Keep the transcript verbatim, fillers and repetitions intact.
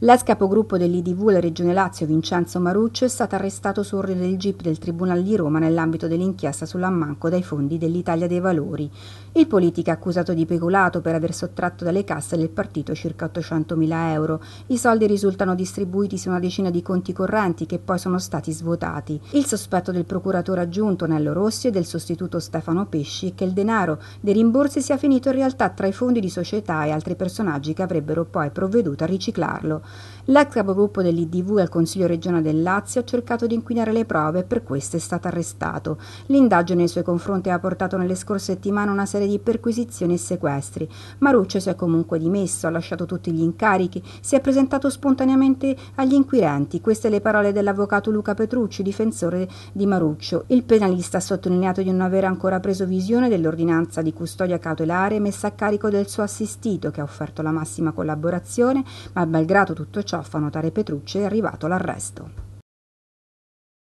L'ex capogruppo dell'I D V alla Regione Lazio, Vincenzo Maruccio, è stato arrestato su ordine del G I P del Tribunale di Roma nell'ambito dell'inchiesta sull'ammanco dai fondi dell'Italia dei Valori. Il politico è accusato di peculato per aver sottratto dalle casse del partito circa ottocentomila euro. I soldi risultano distribuiti su una decina di conti correnti che poi sono stati svuotati. Il sospetto del procuratore aggiunto Nello Rossi e del sostituto Stefano Pesci è che il denaro dei rimborsi sia finito in realtà tra i fondi di società e altri personaggi che avrebbero poi provveduto a riciclarlo. L'ex capogruppo dell'I D V al Consiglio regionale del Lazio ha cercato di inquinare le prove e per questo è stato arrestato. L'indagine nei suoi confronti ha portato nelle scorse settimane una serie di perquisizioni e sequestri. Maruccio si è comunque dimesso, ha lasciato tutti gli incarichi, si è presentato spontaneamente agli inquirenti. Queste le parole dell'avvocato Luca Petrucci, difensore di Maruccio. Il penalista ha sottolineato di non aver ancora preso visione dell'ordinanza di custodia cautelare messa a carico del suo assistito, che ha offerto la massima collaborazione, ma malgrado tutto ciò, fa notare Petrucci, è arrivato l'arresto.